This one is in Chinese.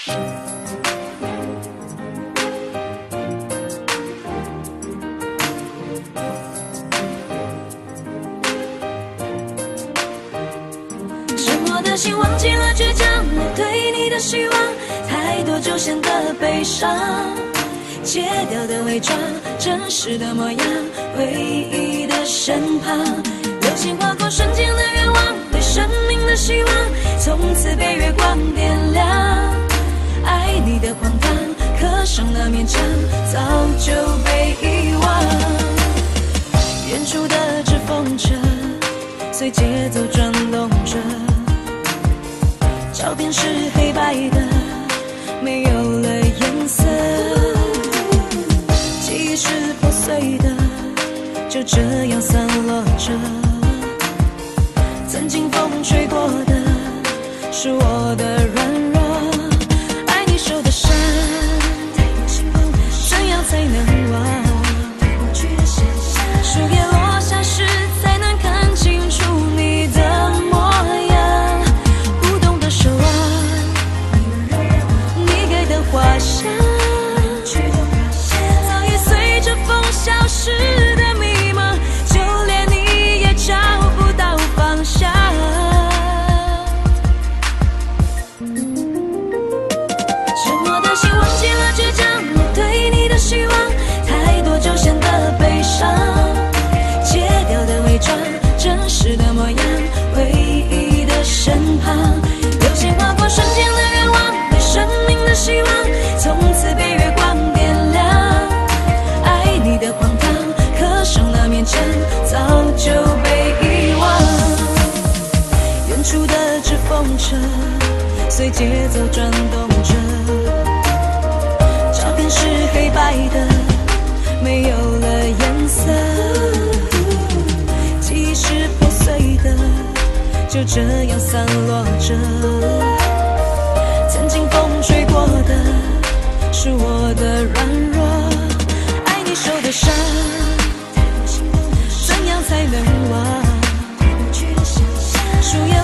沉默的心忘记了倔强，我对你的希望，太多就显得悲伤。戒掉的伪装，真实的模样，回忆的身旁。流星划过瞬间的愿望，对生命的希望，从此被月光点亮。爱你的荒唐，刻上那面墙，早就被遗忘。远处的纸风车，随节奏转动着。照片是黑白的，没有了颜色。记忆是破碎的，就这样散落着。曾经风吹过的，是我的软弱。爱你受的伤，怎样才能忘？树叶落下时，才能看清楚你的模样。不懂得守望，你给的花香，早已随着风消失的迷茫，就连你也找不到方向。沉默的心忘记了倔强，我对你的希望，太多就显得悲伤。戒掉的伪装，真实的模样，回忆的身旁。流星划过瞬间的愿望，对生命的希望，从此被月光点亮。爱你的荒唐，刻上那面墙，早就被遗忘。远处的纸风车，随节奏转动着。照片是黑白的，没有了颜色。记忆是破碎的，就这样散落着。曾经风吹过的，是我的软弱。爱你受的伤，怎样才能忘？树叶